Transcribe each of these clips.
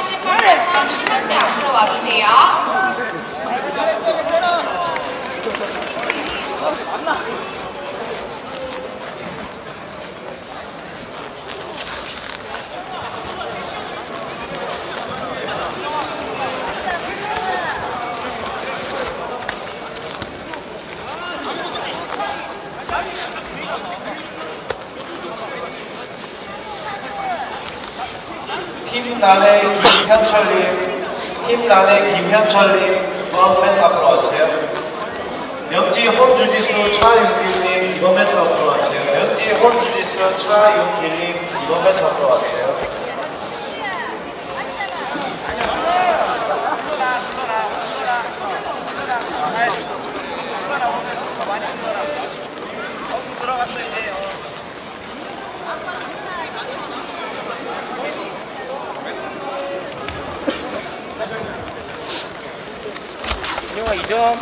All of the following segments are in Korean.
88.3 시상대 앞으로 와주세요. 팀란의 김현철님, 이번 멘트 앞으로 와주세요. 명지 홈주짓수 차윤길님, 이번 멘트 앞으로 와주세요. 명지 홈주짓수 차윤길님, 이번 멘트 앞으로 와주세요. 이영아 2점.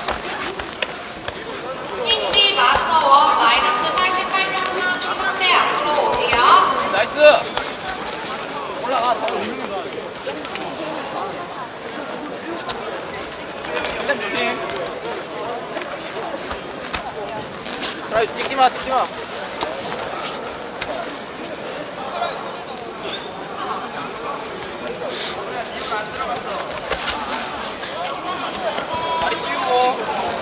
힌디 마스터원 마이너스 88.3 시상대 앞으로 오세요. 나이스. 올라가. 일단 조심. 자, 찍지마. 다리 찌우고.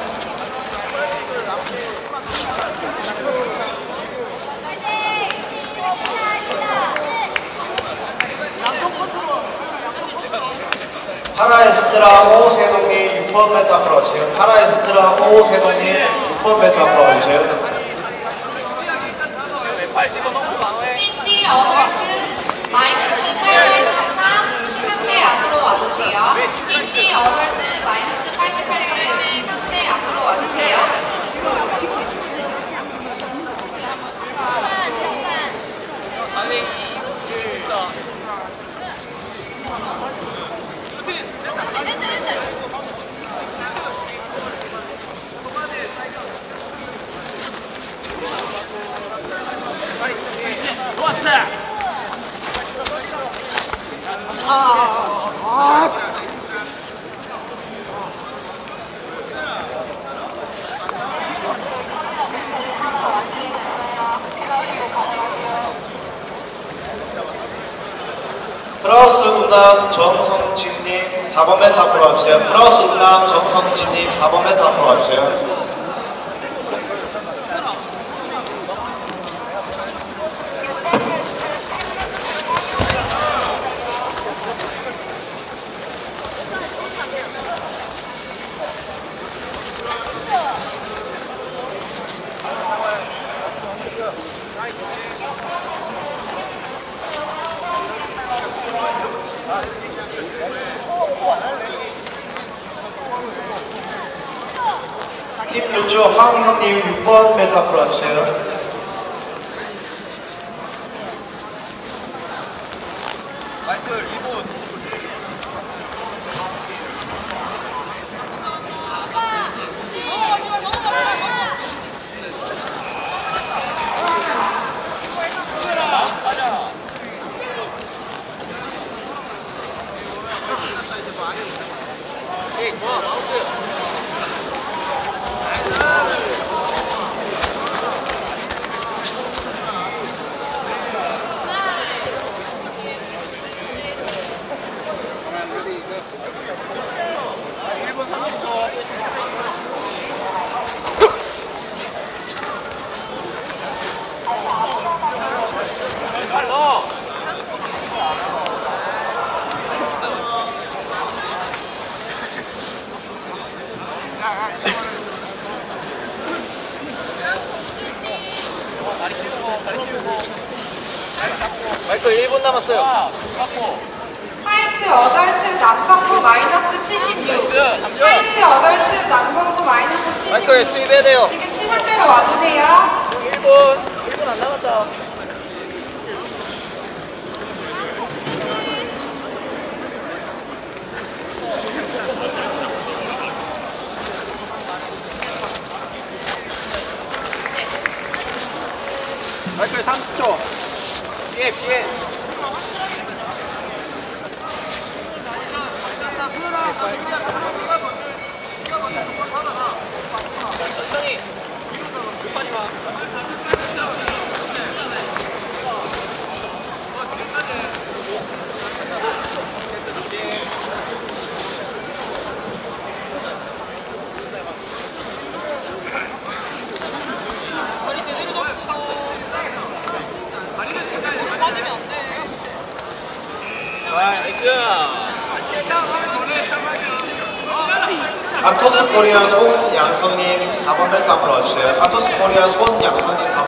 파라에스트라 오세동님 6번 멘트 앞으로 와주세요. 파라에스트라 오세동님 6번 멘트 앞으로 와주세요. 힌디 어덜트 마이너스 88.3 시상대 앞으로 와주세요. 힌디 어덜트 마이너스 88.3 시상대 앞으로 와주세요. 프라우스 운남 정성진님 4번 멘트 앞으로 와주세요. 프라우스 운남 정성진님 4번 멘트 앞으로 와주세요. 팀 루즈 황형님 6번 멘트 앞으로 와주세요. 마이클 2분. 마이클 1분 남았어요. 화이트 어덜트 남성부 마이너스 76. 화이트 어덜트 남성부 마이너스 76. 마이클 수입해야 돼요. 지금 시상대로 와주세요. 1분 안 남았다. 마이클 30초. 피해. 천천히. 급하지 마. 패스 조심. 다리 제대로 잡고. 다리 빠지면 안 돼. 나이스. 아토스 코리아 손양성님 4번 멘트 앞으로 와주세요. 아토스 코리아 손양성님